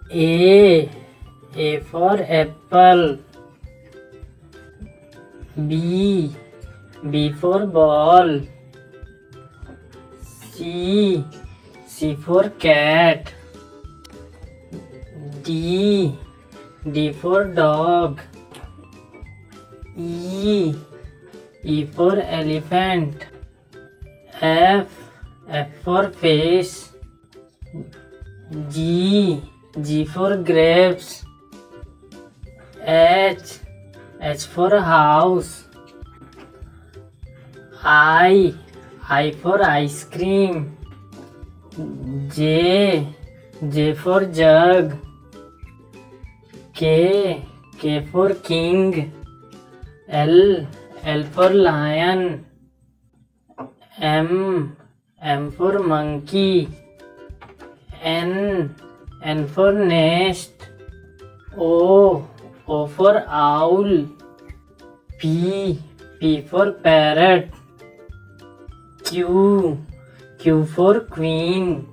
A for apple. B for ball. C for cat. D for dog. E for elephant. F for fish. G for grapes. H for house. I for ice cream. J for jug. K for king. L for lion. M for monkey. N for nest. O for owl. P for parrot. Q for queen.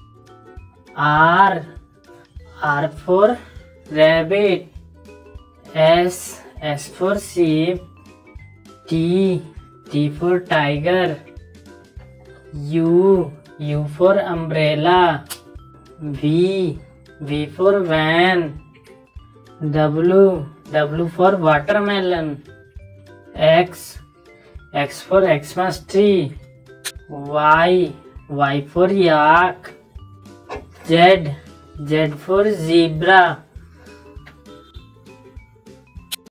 R for rabbit. S for sheep. T for tiger. U for umbrella. V for van. W for watermelon. X for Xmas tree. Y for yak. Z for zebra.